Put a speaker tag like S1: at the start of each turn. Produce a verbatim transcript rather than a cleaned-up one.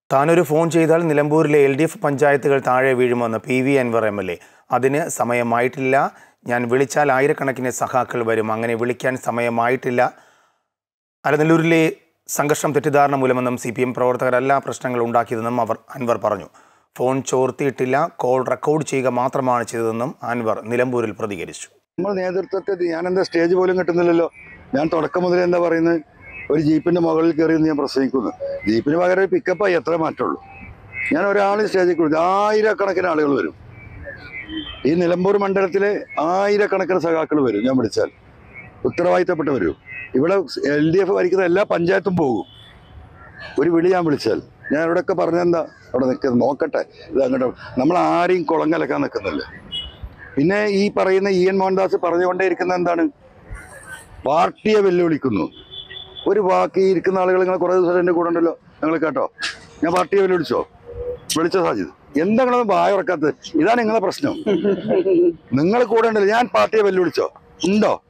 S1: താനൊരു ഫോൺ ചെയ്താൽ നിലമ്പൂരിലെ എൽ ഡി എഫ് പഞ്ചായത്തുകൾ താഴെ വീഴുമെന്ന് P V Anvar M L A. അതിന് സമയമായിട്ടില്ല. ഞാൻ വിളിച്ചാൽ ആയിരക്കണക്കിന് സഖാക്കൾ വരും. അങ്ങനെ വിളിക്കാൻ സമയമായിട്ടില്ല. അലനല്ലൂരിലെ സംഘർഷം തെറ്റിദ്ധാരണ മൂലമെന്നും സി പി എം പ്രവർത്തകരല്ല പ്രശ്നങ്ങൾ ഉണ്ടാക്കിയതെന്നും അവർ അൻവർ പറഞ്ഞു. ഫോൺ ചോർത്തിയിട്ടില്ല, കോൾ റെക്കോർഡ് ചെയ്യുക മാത്രമാണ് ചെയ്തതെന്നും അൻവർ നിലമ്പൂരിൽ പ്രതികരിച്ചു.
S2: നമ്മൾ നേതൃത്വത്തെ ഞാനെന്താ സ്റ്റേജ് പോലും കിട്ടുന്നില്ലല്ലോ. ഞാൻ തുടക്കം മുതൽ എന്താ പറയുന്നത്, ഒരു ജീപ്പിന്റെ മുകളിൽ കയറി ഞാൻ പ്രസംഗിക്കുന്നു. ജീപ്പിന് പകരം ഒരു പിക്കപ്പായി എത്ര മാറ്റമുള്ളൂ. ഞാൻ ഒരാൾ സ്റ്റേജിൽ കൊടുത്തു, ആയിരക്കണക്കിന് ആളുകൾ വരും. ഈ നിലമ്പൂർ മണ്ഡലത്തിലെ ആയിരക്കണക്കിന് സഖാക്കൾ വരും. ഞാൻ വിളിച്ചാൽ ഉത്തരവാദിത്തപ്പെട്ട് വരും. ഇവിടെ എൽ ഡി എഫ് ഭരിക്കുന്ന എല്ലാ പഞ്ചായത്തും പോകും. ഒരു വിളി ഞാൻ വിളിച്ചാൽ ഞാൻ ഇവിടെയൊക്കെ പറഞ്ഞെന്താ അവിടെ നിൽക്കുന്നത് നോക്കട്ടെ, ഇത് അങ്ങോട്ട് നമ്മൾ ആരെയും കുളങ്ങലക്കാൻ നിൽക്കുന്നില്ല. പിന്നെ ഈ പറയുന്ന ഇ എൻ മോഹൻദാസ് പറഞ്ഞുകൊണ്ടേ ഇരിക്കുന്ന എന്താണ്, പാർട്ടിയെ വെല്ലുവിളിക്കുന്നു. ഒരു വാക്ക് ഈ ഇരിക്കുന്ന ആളുകൾ നിങ്ങൾ കുറേ ദിവസം എൻ്റെ കൂടെ ഉണ്ടല്ലോ, ഞങ്ങൾ കേട്ടോ. ഞാൻ പാർട്ടിയെ വെല്ലുവിളിച്ചോ? വിളിച്ചോ സാജിദ്? എന്താ നിങ്ങളൊന്നും വായ ഉറക്കാത്തത്? ഇതാണ് നിങ്ങളെ പ്രശ്നം. നിങ്ങൾ കൂടെ ഉണ്ടല്ലോ, ഞാൻ പാർട്ടിയെ വെല്ലുവിളിച്ചോ? ഉണ്ടോ?